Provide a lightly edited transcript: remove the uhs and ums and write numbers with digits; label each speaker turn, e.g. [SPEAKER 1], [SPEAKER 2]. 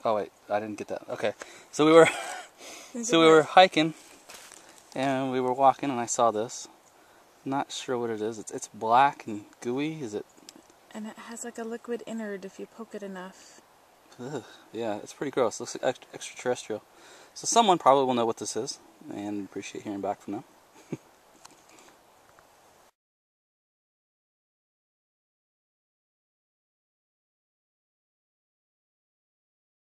[SPEAKER 1] Oh wait, I didn't get that. Okay, so we were hiking, and we were walking, and I saw this. Not sure what it is. It's black and gooey. Is it?
[SPEAKER 2] And it has like a liquid innard if you poke it enough.
[SPEAKER 1] Ugh, yeah, it's pretty gross. Looks like extraterrestrial. So someone probably will know what this is, and appreciate hearing back from them.